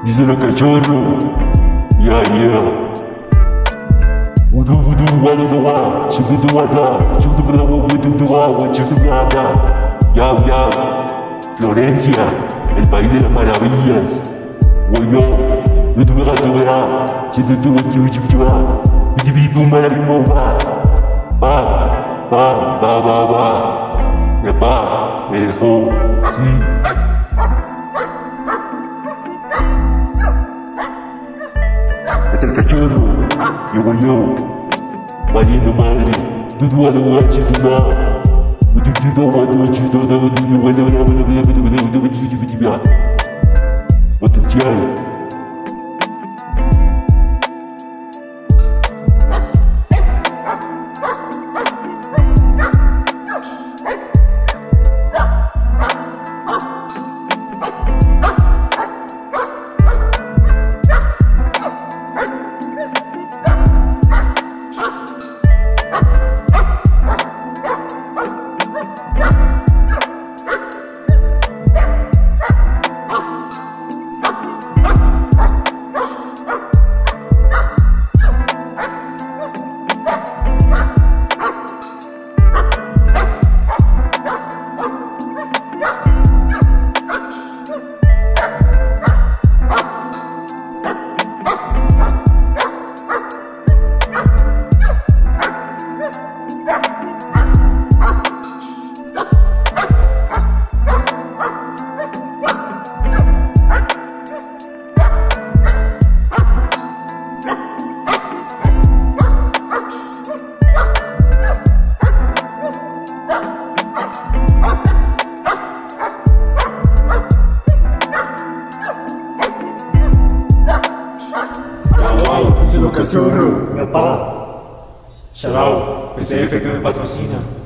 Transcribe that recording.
Díselo cachorro. Yeah. Wudu, wada dawa, chudu wada, chudu bravo, wudu dawa, chudu nada. Ya. Florencia, el país de las maravillas. Woyo, wudu verá, chudu chudu, bibi marabimo va. Mi papá me dejó, sí. Hasta el cachorro, llego yo, valiendo madre, dudu a la guacha, potencial. Díselo cachorro, mi papá. Shout out, PCF que me patrocina.